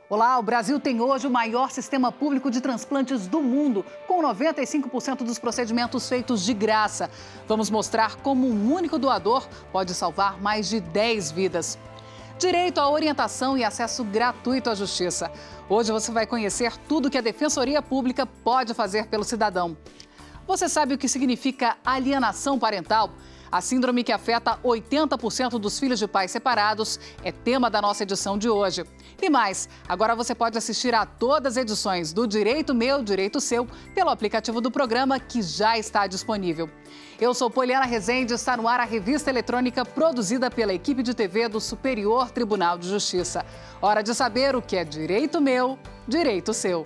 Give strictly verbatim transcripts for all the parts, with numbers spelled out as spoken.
Olá, o Brasil tem hoje o maior sistema público de transplantes do mundo, com noventa e cinco por cento dos procedimentos feitos de graça. Vamos mostrar como um único doador pode salvar mais de dez vidas. Direito à orientação e acesso gratuito à justiça. Hoje você vai conhecer tudo que a Defensoria Pública pode fazer pelo cidadão. Você sabe o que significa alienação parental? A síndrome que afeta oitenta por cento dos filhos de pais separados é tema da nossa edição de hoje. E mais, agora você pode assistir a todas as edições do Direito Meu, Direito Seu pelo aplicativo do programa que já está disponível. Eu sou Poliana Rezende e está no ar a revista eletrônica produzida pela equipe de T V do Superior Tribunal de Justiça. Hora de saber o que é Direito Meu, Direito Seu.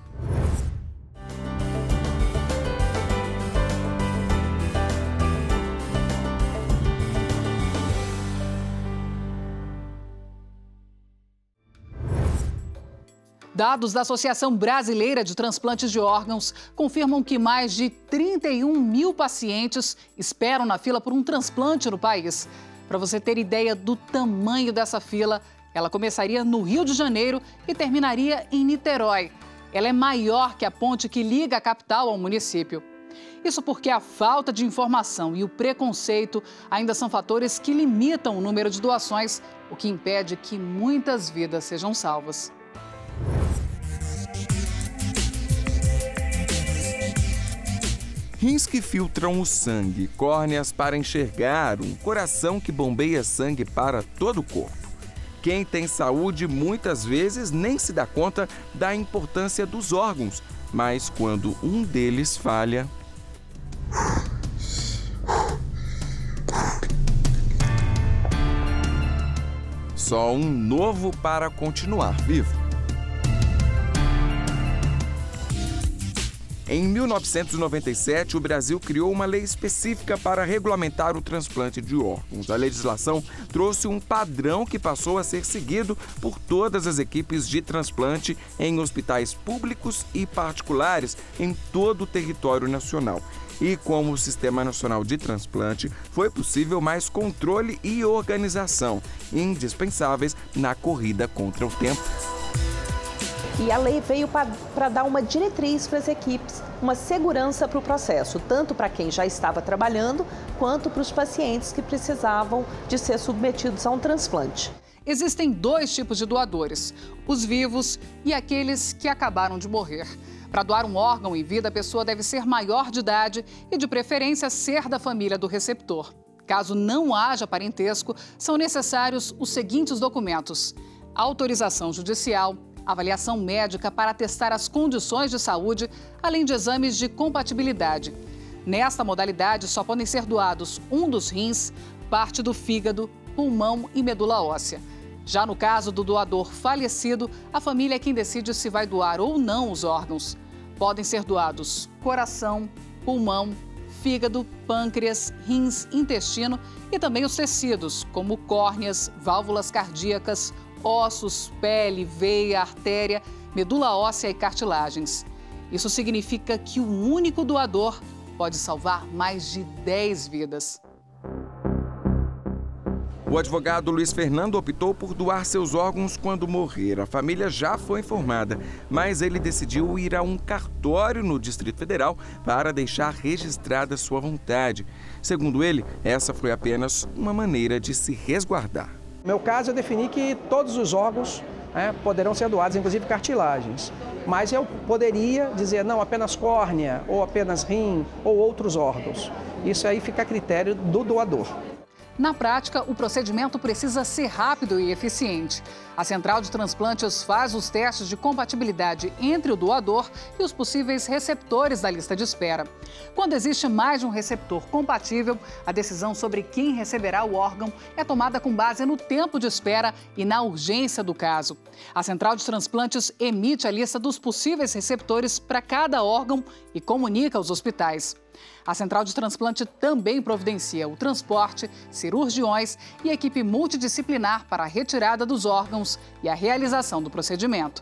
Dados da Associação Brasileira de Transplantes de Órgãos confirmam que mais de trinta e um mil pacientes esperam na fila por um transplante no país. Para você ter ideia do tamanho dessa fila, ela começaria no Rio de Janeiro e terminaria em Niterói. Ela é maior que a ponte que liga a capital ao município. Isso porque a falta de informação e o preconceito ainda são fatores que limitam o número de doações, o que impede que muitas vidas sejam salvas. Rins que filtram o sangue, córneas para enxergar, um coração que bombeia sangue para todo o corpo. Quem tem saúde muitas vezes nem se dá conta da importância dos órgãos, mas quando um deles falha... Só um novo para continuar vivo. Em mil novecentos e noventa e sete, o Brasil criou uma lei específica para regulamentar o transplante de órgãos. A legislação trouxe um padrão que passou a ser seguido por todas as equipes de transplante em hospitais públicos e particulares em todo o território nacional. E como o Sistema Nacional de Transplante, foi possível mais controle e organização, indispensáveis na corrida contra o tempo. E a lei veio para dar uma diretriz para as equipes, uma segurança para o processo, tanto para quem já estava trabalhando, quanto para os pacientes que precisavam de ser submetidos a um transplante. Existem dois tipos de doadores, os vivos e aqueles que acabaram de morrer. Para doar um órgão em vida, a pessoa deve ser maior de idade e, de preferência, ser da família do receptor. Caso não haja parentesco, são necessários os seguintes documentos: autorização judicial, avaliação médica para testar as condições de saúde, além de exames de compatibilidade. Nesta modalidade, só podem ser doados um dos rins, parte do fígado, pulmão e medula óssea. Já no caso do doador falecido, a família é quem decide se vai doar ou não os órgãos. Podem ser doados coração, pulmão, fígado, pâncreas, rins, intestino e também os tecidos, como córneas, válvulas cardíacas, ossos, pele, veia, artéria, medula óssea e cartilagens. Isso significa que um único doador pode salvar mais de dez vidas. O advogado Luiz Fernando optou por doar seus órgãos quando morrer. A família já foi informada, mas ele decidiu ir a um cartório no Distrito Federal para deixar registrada sua vontade. Segundo ele, essa foi apenas uma maneira de se resguardar. No meu caso, eu defini que todos os órgãos né, poderão ser doados, inclusive cartilagens. Mas eu poderia dizer, não, apenas córnea, ou apenas rim, ou outros órgãos. Isso aí fica a critério do doador. Na prática, o procedimento precisa ser rápido e eficiente. A Central de Transplantes faz os testes de compatibilidade entre o doador e os possíveis receptores da lista de espera. Quando existe mais de um receptor compatível, a decisão sobre quem receberá o órgão é tomada com base no tempo de espera e na urgência do caso. A Central de Transplantes emite a lista dos possíveis receptores para cada órgão e comunica aos hospitais. A Central de Transplante também providencia o transporte, cirurgiões e equipe multidisciplinar para a retirada dos órgãos e a realização do procedimento.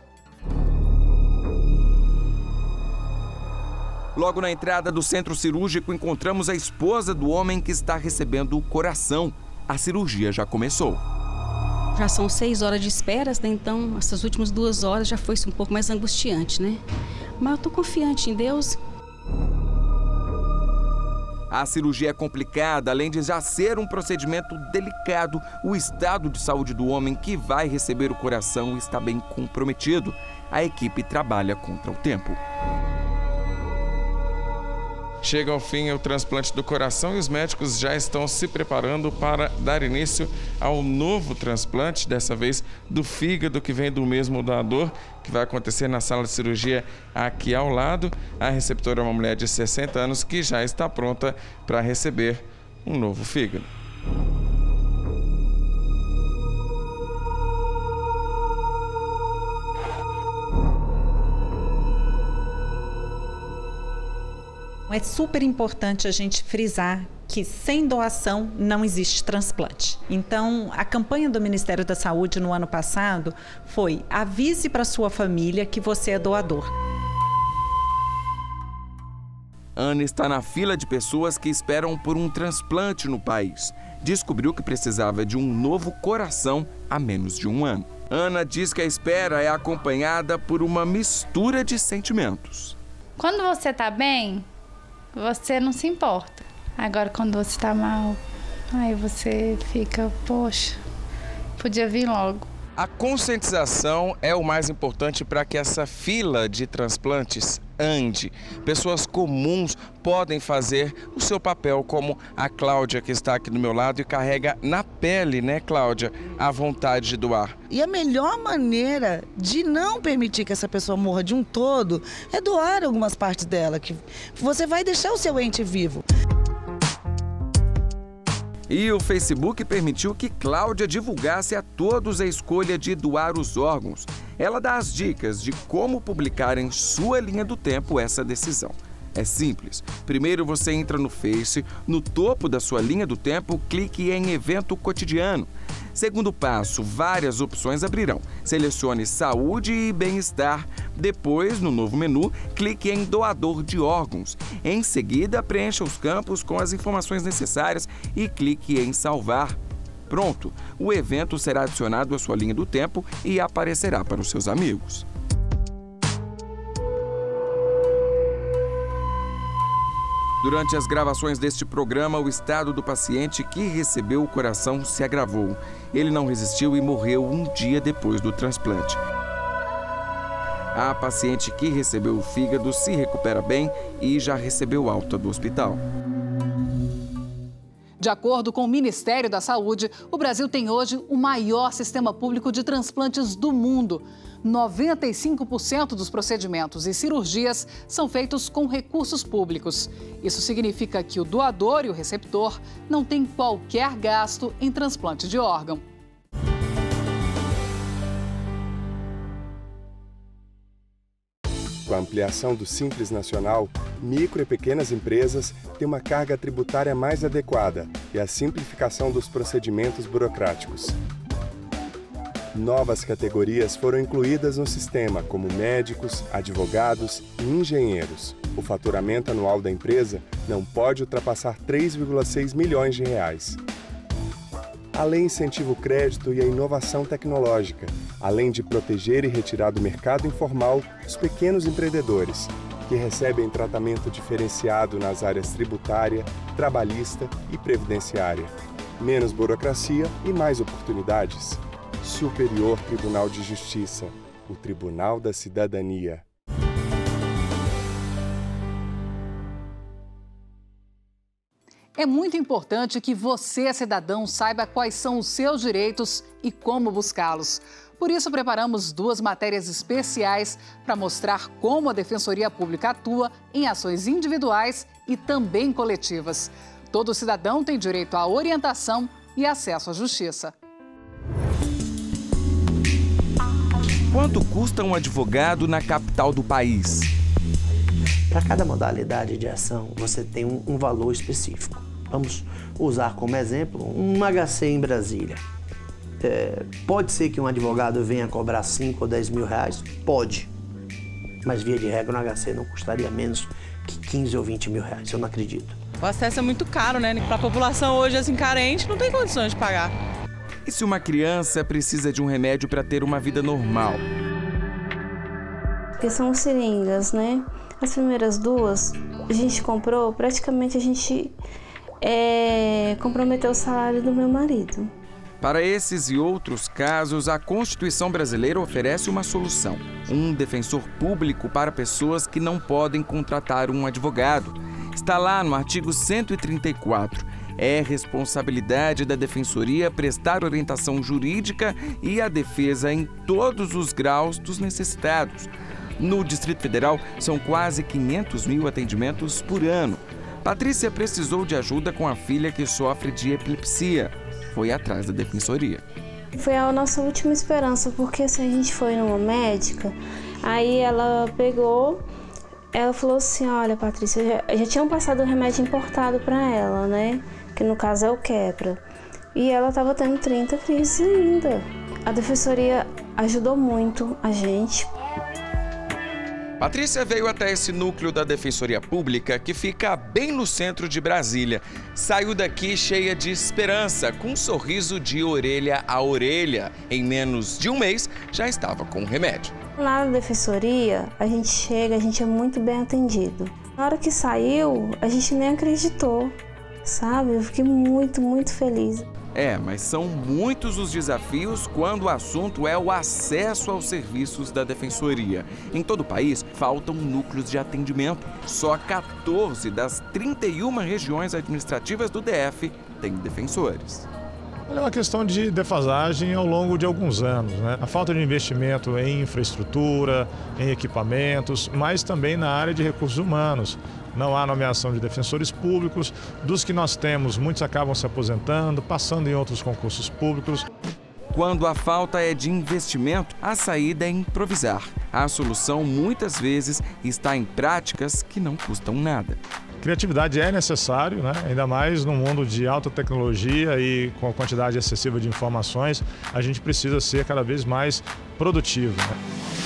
Logo na entrada do centro cirúrgico, encontramos a esposa do homem que está recebendo o coração. A cirurgia já começou. Já são seis horas de espera, né? Então essas últimas duas horas já foi um pouco mais angustiante, né? Mas eu estou confiante em Deus. A cirurgia é complicada, além de já ser um procedimento delicado, o estado de saúde do homem que vai receber o coração está bem comprometido. A equipe trabalha contra o tempo. Chega ao fim o transplante do coração e os médicos já estão se preparando para dar início ao novo transplante, dessa vez do fígado, que vem do mesmo doador, que vai acontecer na sala de cirurgia aqui ao lado. A receptora é uma mulher de sessenta anos que já está pronta para receber um novo fígado. É super importante a gente frisar que sem doação não existe transplante. Então, a campanha do Ministério da Saúde no ano passado foi: avise para sua família que você é doador. Ana está na fila de pessoas que esperam por um transplante no país. Descobriu que precisava de um novo coração há menos de um ano. Ana diz que a espera é acompanhada por uma mistura de sentimentos. Quando você está bem, você não se importa. Agora, quando você está mal, aí você fica, poxa, podia vir logo. A conscientização é o mais importante para que essa fila de transplantes ande. Pessoas comuns podem fazer o seu papel, como a Cláudia, que está aqui do meu lado e carrega na pele, né, Cláudia, a vontade de doar. E a melhor maneira de não permitir que essa pessoa morra de um todo é doar algumas partes dela, que você vai deixar o seu ente vivo. E o Facebook permitiu que Cláudia divulgasse a todos a escolha de doar os órgãos. Ela dá as dicas de como publicar em sua linha do tempo essa decisão. É simples. Primeiro você entra no Face, no topo da sua linha do tempo, clique em Evento Cotidiano. Segundo passo, várias opções abrirão. Selecione Saúde e Bem-Estar. Depois, no novo menu, clique em Doador de órgãos. Em seguida, preencha os campos com as informações necessárias e clique em Salvar. Pronto, o evento será adicionado à sua linha do tempo e aparecerá para os seus amigos. Durante as gravações deste programa, o estado do paciente que recebeu o coração se agravou. Ele não resistiu e morreu um dia depois do transplante. A paciente que recebeu o fígado se recupera bem e já recebeu alta do hospital. De acordo com o Ministério da Saúde, o Brasil tem hoje o maior sistema público de transplantes do mundo. noventa e cinco por cento dos procedimentos e cirurgias são feitos com recursos públicos. Isso significa que o doador e o receptor não têm qualquer gasto em transplante de órgão. Com a ampliação do Simples Nacional, micro e pequenas empresas têm uma carga tributária mais adequada e a simplificação dos procedimentos burocráticos. Novas categorias foram incluídas no sistema, como médicos, advogados e engenheiros. O faturamento anual da empresa não pode ultrapassar três vírgula seis milhões de reais. A lei incentiva o crédito e a inovação tecnológica, além de proteger e retirar do mercado informal os pequenos empreendedores, que recebem tratamento diferenciado nas áreas tributária, trabalhista e previdenciária. Menos burocracia e mais oportunidades. Superior Tribunal de Justiça, o Tribunal da Cidadania. É muito importante que você, cidadão, saiba quais são os seus direitos e como buscá-los. Por isso, preparamos duas matérias especiais para mostrar como a Defensoria Pública atua em ações individuais e também coletivas. Todo cidadão tem direito à orientação e acesso à justiça. Quanto custa um advogado na capital do país? Para cada modalidade de ação, você tem um, um valor específico. Vamos usar como exemplo um H C em Brasília. É, pode ser que um advogado venha cobrar cinco ou dez mil reais? Pode. Mas, via de regra, um H C não custaria menos que quinze ou vinte mil reais, eu não acredito. O acesso é muito caro, né? Para a população hoje, assim, carente, não tem condições de pagar. E se uma criança precisa de um remédio para ter uma vida normal? Porque são seringas, né? As primeiras duas a gente comprou, praticamente a gente é, comprometeu o salário do meu marido. Para esses e outros casos, a Constituição brasileira oferece uma solução. Um defensor público para pessoas que não podem contratar um advogado. Está lá no artigo cento e trinta e quatro. É responsabilidade da Defensoria prestar orientação jurídica e a defesa em todos os graus dos necessitados. No Distrito Federal, são quase quinhentos mil atendimentos por ano. Patrícia precisou de ajuda com a filha que sofre de epilepsia. Foi atrás da Defensoria. Foi a nossa última esperança, porque assim, a gente foi numa médica, aí ela pegou, ela falou assim, olha, Patrícia, já, já tinham passado um remédio importado para ela, né? Que no caso é o Keppra. E ela estava tendo trinta crises ainda. A Defensoria ajudou muito a gente. Patrícia veio até esse núcleo da Defensoria Pública, que fica bem no centro de Brasília. Saiu daqui cheia de esperança, com um sorriso de orelha a orelha. Em menos de um mês, já estava com o remédio. Lá na Defensoria, a gente chega, a gente é muito bem atendido. Na hora que saiu, a gente nem acreditou, sabe? Eu fiquei muito, muito feliz. É, mas são muitos os desafios quando o assunto é o acesso aos serviços da Defensoria. Em todo o país, faltam núcleos de atendimento. Só quatorze das trinta e uma regiões administrativas do D F têm defensores. É uma questão de defasagem ao longo de alguns anos, né? A falta de investimento em infraestrutura, em equipamentos, mas também na área de recursos humanos. Não há nomeação de defensores públicos. Dos que nós temos, muitos acabam se aposentando, passando em outros concursos públicos. Quando a falta é de investimento, a saída é improvisar. A solução, muitas vezes, está em práticas que não custam nada. Criatividade é necessário, né? Ainda mais no mundo de alta tecnologia e com a quantidade excessiva de informações, a gente precisa ser cada vez mais produtivo, né?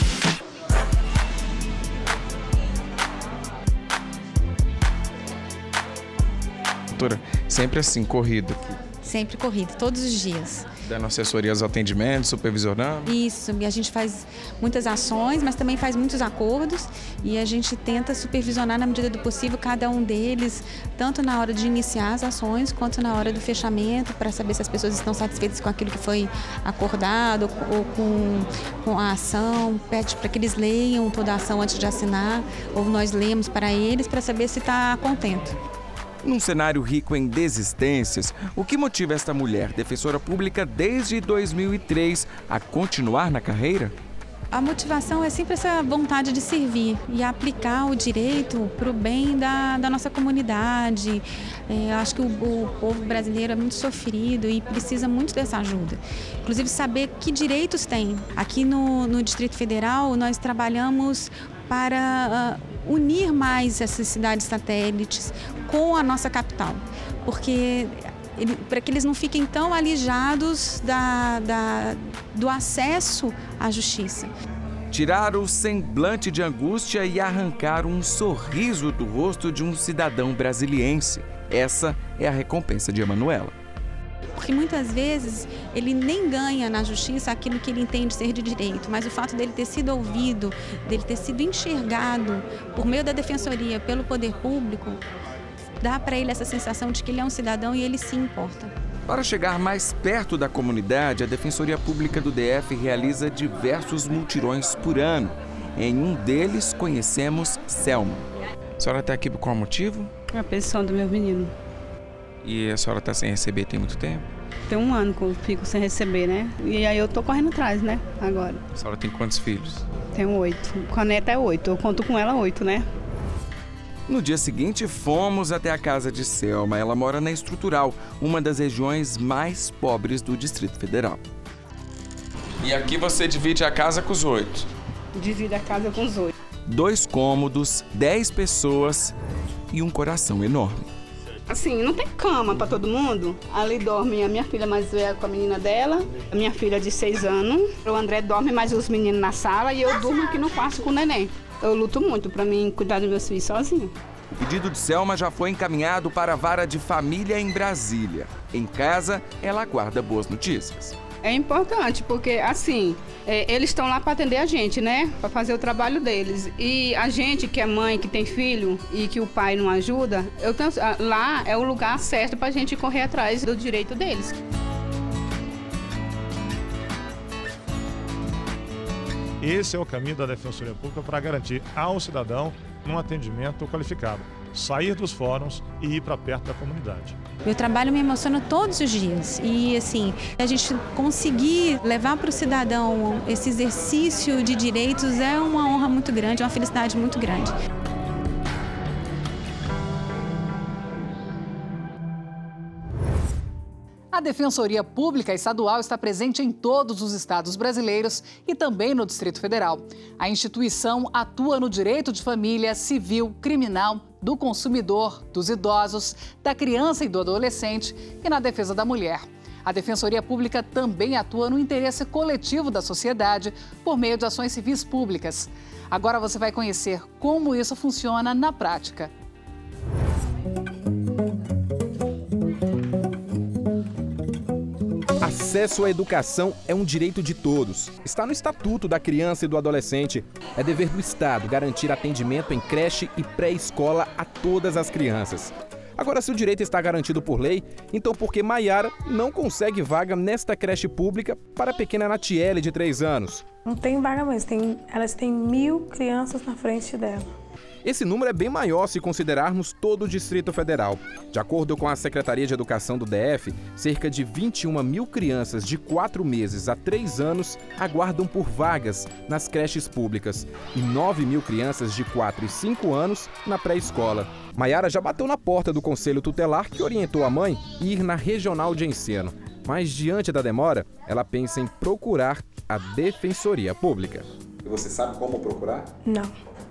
Doutora, sempre assim, corrido aqui? Sempre corrido, todos os dias. Dando assessoria aos atendimentos, supervisionando? Isso, e a gente faz muitas ações, mas também faz muitos acordos e a gente tenta supervisionar na medida do possível cada um deles, tanto na hora de iniciar as ações, quanto na hora do fechamento, para saber se as pessoas estão satisfeitas com aquilo que foi acordado ou com, com a ação. Pede para que eles leiam toda a ação antes de assinar, ou nós lemos para eles para saber se está contente. Num cenário rico em desistências, o que motiva esta mulher, defensora pública desde dois mil e três, a continuar na carreira? A motivação é sempre essa vontade de servir e aplicar o direito para o bem da, da nossa comunidade. É, acho que o, o povo brasileiro é muito sofrido e precisa muito dessa ajuda. Inclusive saber que direitos tem. Aqui no, no Distrito Federal nós trabalhamos para uh, unir mais essas cidades satélites com a nossa capital, porque ele, para que eles não fiquem tão alijados da, da, do acesso à justiça. Tirar o semblante de angústia e arrancar um sorriso do rosto de um cidadão brasiliense. Essa é a recompensa de Emanuela. Porque muitas vezes ele nem ganha na justiça aquilo que ele entende ser de direito, mas o fato dele ter sido ouvido, dele ter sido enxergado por meio da defensoria, pelo poder público, dá para ele essa sensação de que ele é um cidadão e ele se importa. Para chegar mais perto da comunidade, a Defensoria Pública do D F realiza diversos mutirões por ano. Em um deles, conhecemos Selma. A senhora está aqui por qual motivo? A pensão do meu menino. E a senhora está sem receber tem muito tempo? Tem um ano que eu fico sem receber, né? E aí eu tô correndo atrás, né? Agora. A senhora tem quantos filhos? Tenho oito. Com a neta é oito. Eu conto com ela oito, né? No dia seguinte, fomos até a casa de Selma. Ela mora na Estrutural, uma das regiões mais pobres do Distrito Federal. E aqui você divide a casa com os oito? Divide a casa com os oito. Dois cômodos, dez pessoas e um coração enorme. Assim, não tem cama para todo mundo. Ali dorme a minha filha mais velha com a menina dela, a minha filha de seis anos. O André dorme mais os meninos na sala e eu durmo aqui no quarto com o neném. Eu luto muito para mim cuidar dos meus filhos sozinho. O pedido de Selma já foi encaminhado para a Vara de Família em Brasília. Em casa, ela aguarda boas notícias. É importante porque, assim, é, eles estão lá para atender a gente, né? Para fazer o trabalho deles. E a gente que é mãe, que tem filho e que o pai não ajuda, eu tenho, lá é o lugar certo para a gente correr atrás do direito deles. Esse é o caminho da Defensoria Pública para garantir ao cidadão um atendimento qualificado, sair dos fóruns e ir para perto da comunidade. Meu trabalho me emociona todos os dias e, assim, a gente conseguir levar para o cidadão esse exercício de direitos é uma honra muito grande, é uma felicidade muito grande. A Defensoria Pública Estadual está presente em todos os estados brasileiros e também no Distrito Federal. A instituição atua no direito de família, civil, criminal, do consumidor, dos idosos, da criança e do adolescente e na defesa da mulher. A Defensoria Pública também atua no interesse coletivo da sociedade por meio de ações civis públicas. Agora você vai conhecer como isso funciona na prática. Acesso à educação é um direito de todos. Está no Estatuto da Criança e do Adolescente. É dever do Estado garantir atendimento em creche e pré-escola a todas as crianças. Agora, se o direito está garantido por lei, então por que Maiara não consegue vaga nesta creche pública para a pequena Natiele, de três anos? Não tem vaga mesmo, tem, elas têm mil crianças na frente dela. Esse número é bem maior se considerarmos todo o Distrito Federal. De acordo com a Secretaria de Educação do D F, cerca de vinte e uma mil crianças de quatro meses a três anos aguardam por vagas nas creches públicas e nove mil crianças de quatro e cinco anos na pré-escola. Maiara já bateu na porta do Conselho Tutelar, que orientou a mãe a ir na Regional de Ensino. Mas, diante da demora, ela pensa em procurar a Defensoria Pública. E você sabe como procurar? Não.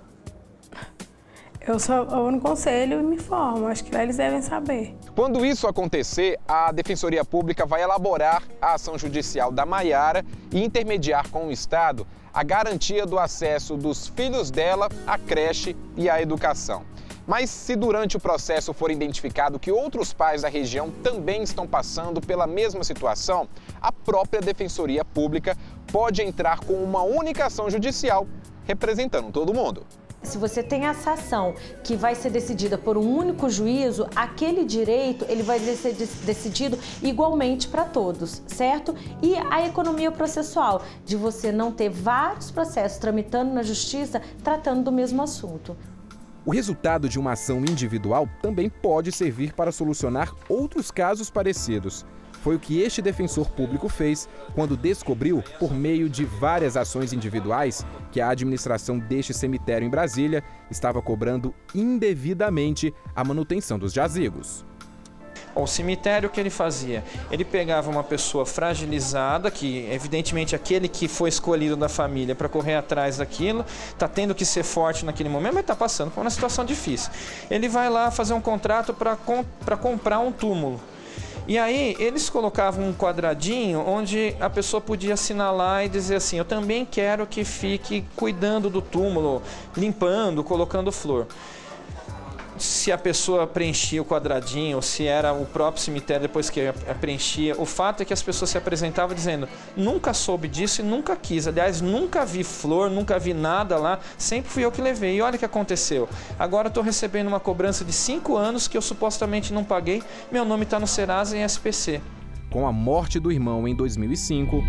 Eu só vou no conselho e me informo, acho que lá eles devem saber. Quando isso acontecer, a Defensoria Pública vai elaborar a ação judicial da Maiara e intermediar com o Estado a garantia do acesso dos filhos dela à creche e à educação. Mas se durante o processo for identificado que outros pais da região também estão passando pela mesma situação, a própria Defensoria Pública pode entrar com uma única ação judicial, representando todo mundo. Se você tem essa ação que vai ser decidida por um único juízo, aquele direito ele vai ser decidido igualmente para todos, certo? E a economia processual, de você não ter vários processos tramitando na justiça tratando do mesmo assunto. O resultado de uma ação individual também pode servir para solucionar outros casos parecidos. Foi o que este defensor público fez quando descobriu, por meio de várias ações individuais, que a administração deste cemitério em Brasília estava cobrando indevidamente a manutenção dos jazigos. O cemitério, o que ele fazia? Ele pegava uma pessoa fragilizada, que evidentemente aquele que foi escolhido da família para correr atrás daquilo, está tendo que ser forte naquele momento, mas está passando por uma situação difícil. Ele vai lá fazer um contrato para comp para comprar um túmulo. E aí eles colocavam um quadradinho onde a pessoa podia assinalar e dizer assim, eu também quero que fique cuidando do túmulo, limpando, colocando flor. Se a pessoa preenchia o quadradinho, se era o próprio cemitério depois que preenchia, o fato é que as pessoas se apresentavam dizendo, nunca soube disso e nunca quis, aliás, nunca vi flor, nunca vi nada lá, sempre fui eu que levei. E olha o que aconteceu, agora estou recebendo uma cobrança de cinco anos que eu supostamente não paguei, meu nome está no Serasa em S P C. Com a morte do irmão em dois mil e cinco...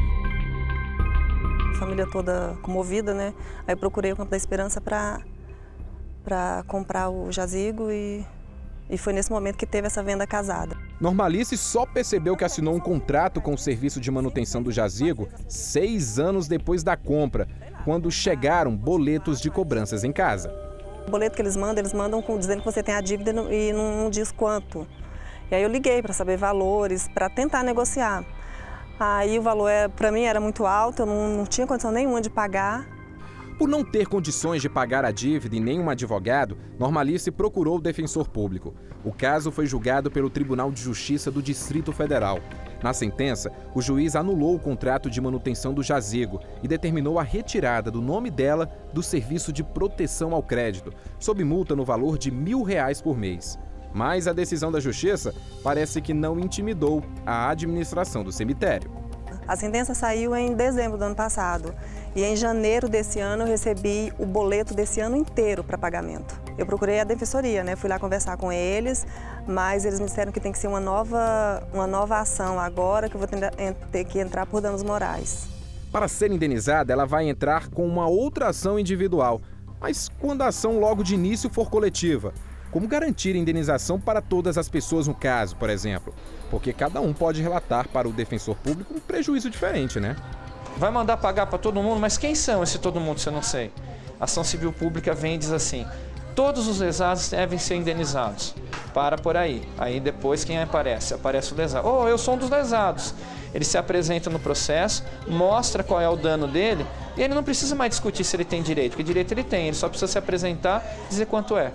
A família toda comovida, né? Aí procurei o Campo da Esperança para... para comprar o jazigo e, e foi nesse momento que teve essa venda casada. Normalice só percebeu que assinou um contrato com o serviço de manutenção do jazigo seis anos depois da compra, quando chegaram boletos de cobranças em casa. O boleto que eles mandam, eles mandam com, dizendo que você tem a dívida e não, não diz quanto. E aí eu liguei para saber valores, para tentar negociar. Aí o valor, para mim, era muito alto, eu não, não tinha condição nenhuma de pagar. Por não ter condições de pagar a dívida e nenhum advogado, Normalice procurou o defensor público. O caso foi julgado pelo Tribunal de Justiça do Distrito Federal. Na sentença, o juiz anulou o contrato de manutenção do jazigo e determinou a retirada do nome dela do serviço de proteção ao crédito, sob multa no valor de mil reais por mês. Mas a decisão da Justiça parece que não intimidou a administração do cemitério. A sentença saiu em dezembro do ano passado e em janeiro desse ano eu recebi o boleto desse ano inteiro para pagamento. Eu procurei a defensoria, né? Fui lá conversar com eles, mas eles me disseram que tem que ser uma nova, uma nova ação agora, que eu vou ter, ter que entrar por danos morais. Para ser indenizada, ela vai entrar com uma outra ação individual. Mas quando a ação logo de início for coletiva? Como garantir a indenização para todas as pessoas no caso, por exemplo? Porque cada um pode relatar para o defensor público um prejuízo diferente, né? Vai mandar pagar para todo mundo, mas quem são esse todo mundo, se eu não sei? A ação civil pública vem e diz assim, todos os lesados devem ser indenizados. Para por aí. Aí depois quem aparece? Aparece o lesado. Oh, eu sou um dos lesados. Ele se apresenta no processo, mostra qual é o dano dele e ele não precisa mais discutir se ele tem direito, porque direito ele tem, ele só precisa se apresentar e dizer quanto é.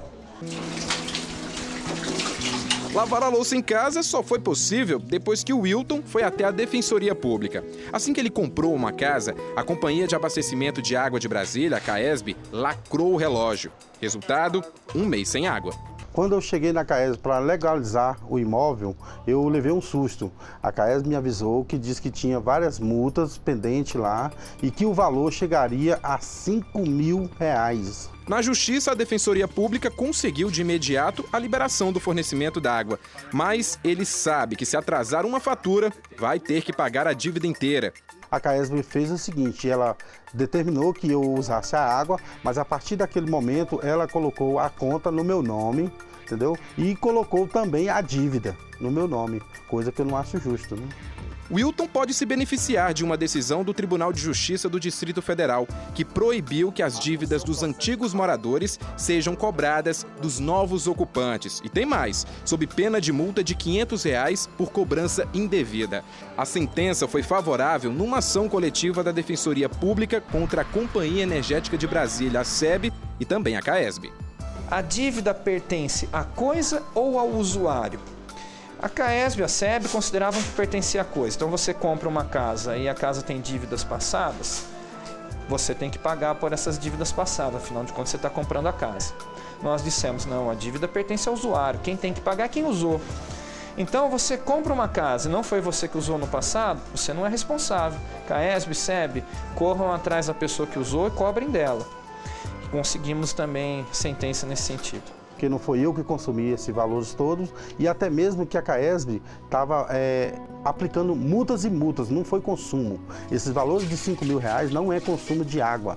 Lavar a louça em casa só foi possível depois que o Wilton foi até a Defensoria Pública. Assim que ele comprou uma casa, a Companhia de Abastecimento de Água de Brasília, a CAESB, lacrou o relógio. Resultado, um mês sem água. Quando eu cheguei na CAESB para legalizar o imóvel, eu levei um susto. A CAESB me avisou que disse que tinha várias multas pendentes lá e que o valor chegaria a cinco mil reais. Na Justiça, a Defensoria Pública conseguiu de imediato a liberação do fornecimento da água. Mas ele sabe que se atrasar uma fatura, vai ter que pagar a dívida inteira. A CAESB fez o seguinte, ela determinou que eu usasse a água, mas a partir daquele momento ela colocou a conta no meu nome, entendeu? E colocou também a dívida no meu nome, coisa que eu não acho justo, né? Wilton pode se beneficiar de uma decisão do Tribunal de Justiça do Distrito Federal, que proibiu que as dívidas dos antigos moradores sejam cobradas dos novos ocupantes. E tem mais, sob pena de multa de quinhentos reais por cobrança indevida. A sentença foi favorável numa ação coletiva da Defensoria Pública contra a Companhia Energética de Brasília, a S E B, e também a CAESB. A dívida pertence à coisa ou ao usuário? A CAESB e a S E B consideravam que pertencia à coisa. Então você compra uma casa e a casa tem dívidas passadas, você tem que pagar por essas dívidas passadas, afinal de contas você está comprando a casa. Nós dissemos, não, a dívida pertence ao usuário, quem tem que pagar é quem usou. Então você compra uma casa e não foi você que usou no passado, você não é responsável. CAESB e S E B corram atrás da pessoa que usou e cobrem dela. Conseguimos também sentença nesse sentido. Porque não foi eu que consumi esses valores todos e até mesmo que a CAESB estava é, aplicando multas e multas, não foi consumo. Esses valores de cinco mil reais não é consumo de água.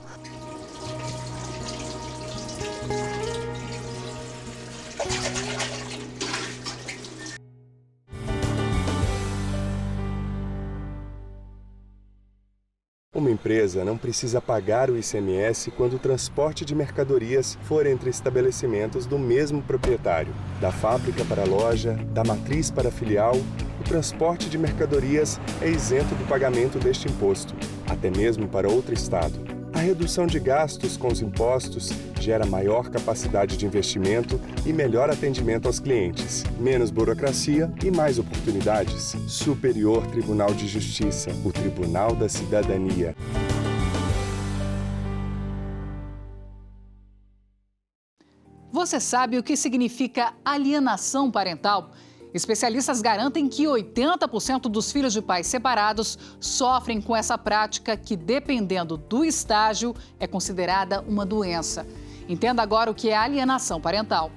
Uma empresa não precisa pagar o I C M S quando o transporte de mercadorias for entre estabelecimentos do mesmo proprietário. Da fábrica para a loja, da matriz para a filial, o transporte de mercadorias é isento do pagamento deste imposto, até mesmo para outro estado. A redução de gastos com os impostos gera maior capacidade de investimento e melhor atendimento aos clientes, menos burocracia e mais oportunidades. Superior Tribunal de Justiça, o Tribunal da Cidadania. Você sabe o que significa alienação parental? Especialistas garantem que oitenta por cento dos filhos de pais separados sofrem com essa prática que, dependendo do estágio, é considerada uma doença. Entenda agora o que é alienação parental.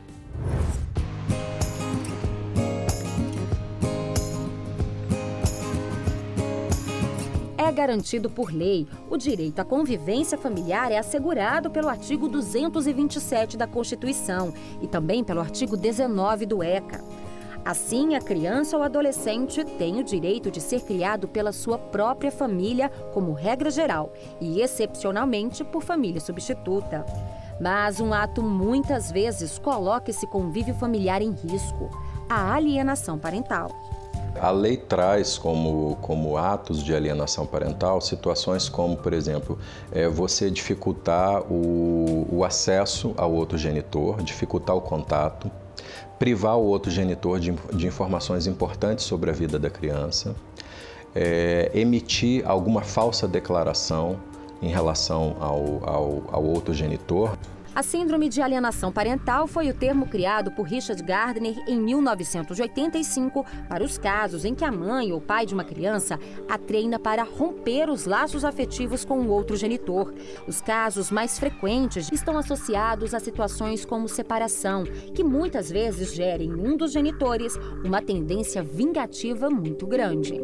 É garantido por lei. O direito à convivência familiar é assegurado pelo artigo duzentos e vinte e sete da Constituição e também pelo artigo dezenove do ECA. Assim, a criança ou adolescente tem o direito de ser criado pela sua própria família, como regra geral, e excepcionalmente por família substituta. Mas um ato muitas vezes coloca esse convívio familiar em risco: a alienação parental. A lei traz como, como atos de alienação parental situações como, por exemplo, é você dificultar o, o acesso ao outro genitor, dificultar o contato, privar o outro genitor de, de informações importantes sobre a vida da criança, é, emitir alguma falsa declaração em relação ao, ao, ao outro genitor. A síndrome de alienação parental foi o termo criado por Richard Gardner em mil novecentos e oitenta e cinco para os casos em que a mãe ou pai de uma criança a treina para romper os laços afetivos com o outro genitor. Os casos mais frequentes estão associados a situações como separação, que muitas vezes gerem em um dos genitores uma tendência vingativa muito grande.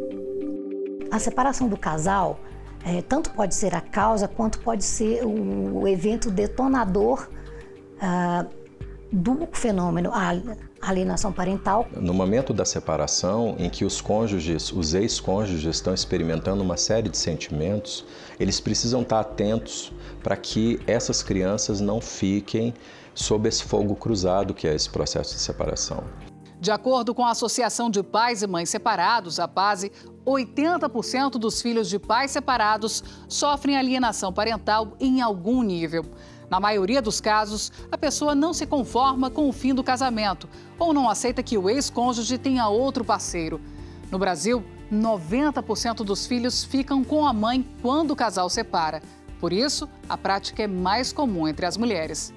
A separação do casal É, tanto pode ser a causa, quanto pode ser o, o evento detonador ah, do fenômeno, a alienação parental. No momento da separação, em que os cônjuges, os ex-cônjuges estão experimentando uma série de sentimentos, eles precisam estar atentos para que essas crianças não fiquem sob esse fogo cruzado que é esse processo de separação. De acordo com a Associação de Pais e Mães Separados, a PASE, oitenta por cento dos filhos de pais separados sofrem alienação parental em algum nível. Na maioria dos casos, a pessoa não se conforma com o fim do casamento ou não aceita que o ex-cônjuge tenha outro parceiro. No Brasil, noventa por cento dos filhos ficam com a mãe quando o casal separa. Por isso, a prática é mais comum entre as mulheres.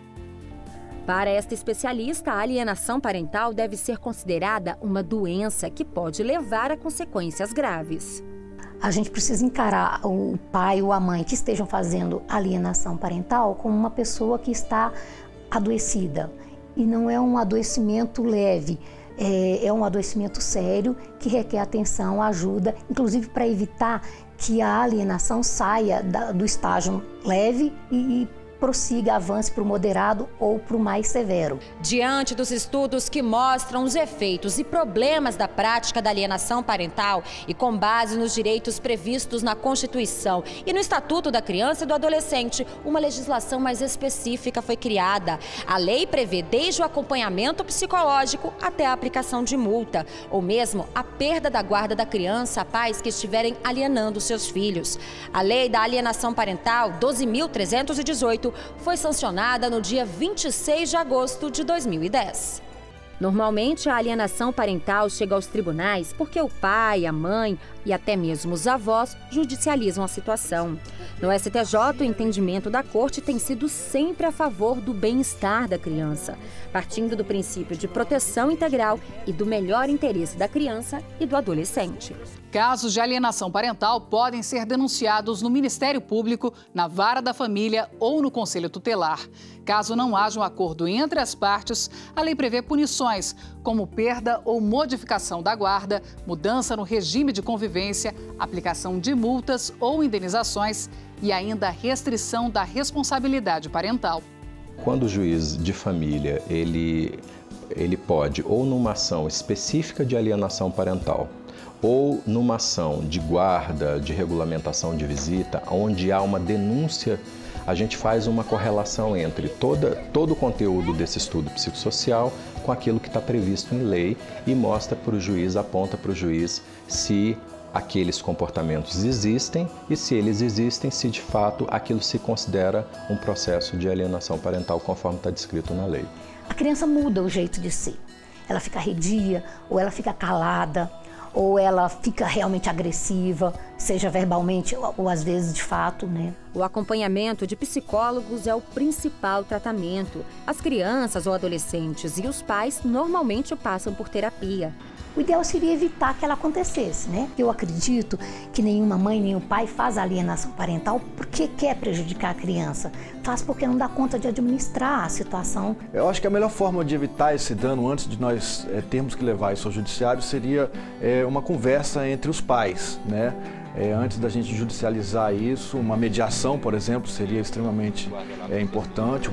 Para esta especialista, a alienação parental deve ser considerada uma doença que pode levar a consequências graves. A gente precisa encarar o pai ou a mãe que estejam fazendo alienação parental como uma pessoa que está adoecida. E não é um adoecimento leve, é, é um adoecimento sério que requer atenção, ajuda, inclusive para evitar que a alienação saia da, do estágio leve e, e prossiga, avance para o moderado ou para o mais severo. Diante dos estudos que mostram os efeitos e problemas da prática da alienação parental e com base nos direitos previstos na Constituição e no Estatuto da Criança e do Adolescente, uma legislação mais específica foi criada. A lei prevê desde o acompanhamento psicológico até a aplicação de multa, ou mesmo a perda da guarda da criança a pais que estiverem alienando seus filhos. A lei da alienação parental doze mil trezentos e dezoito foi sancionada no dia vinte e seis de agosto de dois mil e dez. Normalmente, a alienação parental chega aos tribunais porque o pai, a mãe e até mesmo os avós judicializam a situação. No S T J, o entendimento da Corte tem sido sempre a favor do bem-estar da criança, partindo do princípio de proteção integral e do melhor interesse da criança e do adolescente. Casos de alienação parental podem ser denunciados no Ministério Público, na Vara da Família ou no Conselho Tutelar. Caso não haja um acordo entre as partes, a lei prevê punições, como perda ou modificação da guarda, mudança no regime de convivência, aplicação de multas ou indenizações e ainda restrição da responsabilidade parental. Quando o juiz de família, ele, ele pode, ou numa ação específica de alienação parental, ou numa ação de guarda, de regulamentação de visita, onde há uma denúncia, a gente faz uma correlação entre toda, todo o conteúdo desse estudo psicossocial com aquilo que está previsto em lei e mostra para o juiz, aponta para o juiz se aqueles comportamentos existem e se eles existem, se de fato aquilo se considera um processo de alienação parental conforme está descrito na lei. A criança muda o jeito de ser. Ela fica arredia ou ela fica calada, ou ela fica realmente agressiva, seja verbalmente ou, ou às vezes de fato, né? O acompanhamento de psicólogos é o principal tratamento. As crianças ou adolescentes e os pais normalmente passam por terapia. O ideal seria evitar que ela acontecesse, né? Eu acredito que nenhuma mãe, nenhum pai faz alienação parental porque quer prejudicar a criança. Faz porque não dá conta de administrar a situação. Eu acho que a melhor forma de evitar esse dano antes de nós é, termos que levar isso ao judiciário seria é, uma conversa entre os pais, né? É, antes da gente judicializar isso, uma mediação, por exemplo, seria extremamente é, importante.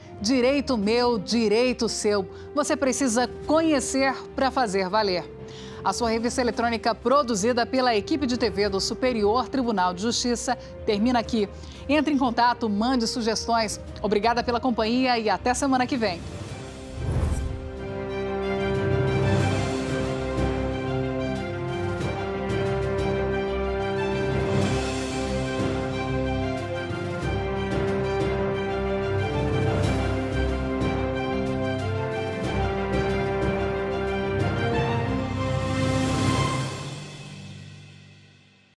Direito meu, direito seu. Você precisa conhecer para fazer valer. A sua revista eletrônica, produzida pela equipe de T V do Superior Tribunal de Justiça, termina aqui. Entre em contato, mande sugestões. Obrigada pela companhia e até semana que vem.